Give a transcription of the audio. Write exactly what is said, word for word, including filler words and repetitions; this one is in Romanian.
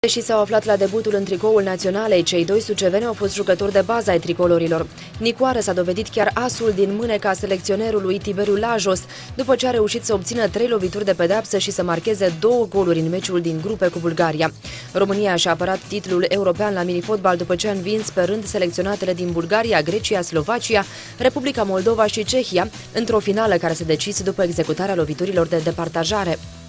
Și s-au aflat la debutul în tricoul naționalei, cei doi suceveni au fost jucători de bază ai tricolorilor. Nicoară s-a dovedit chiar asul din mâneca selecționerului Tiberiu Lajos, după ce a reușit să obțină trei lovituri de pedeapsă și să marcheze două goluri în meciul din grupe cu Bulgaria. România și-a apărat titlul european la minifotbal după ce a învins pe rând selecționatele din Bulgaria, Grecia, Slovacia, Republica Moldova și Cehia, într-o finală care s-a decis după executarea loviturilor de departajare.